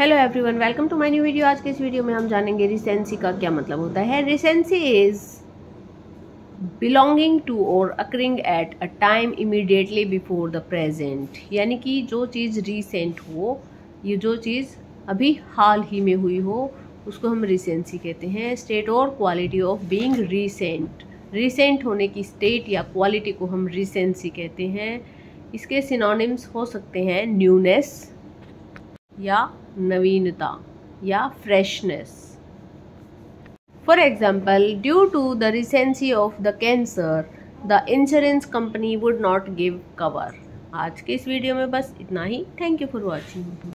Hello everyone, welcome to my new video. आज के इस वीडियो में हम जानेंगे रिसेंसी का क्या मतलब होता है। Recency is belonging to or occurring at a time immediately before the present, यानी कि जो चीज़ रिसेंट हो, ये जो चीज़ अभी हाल ही में हुई हो, उसको हम रिसेंसी कहते हैं। State or quality of being recent, recent होने की स्टेट या क्वालिटी को हम रिसेंसी कहते हैं। इसके सिनोनिम्स हो सकते हैं न्यूनेस या नवीनता या freshness. For example, due to the recency of the cancer the insurance company would not give cover. आज के इस वीडियो में बस इतना ही। Thank you for watching.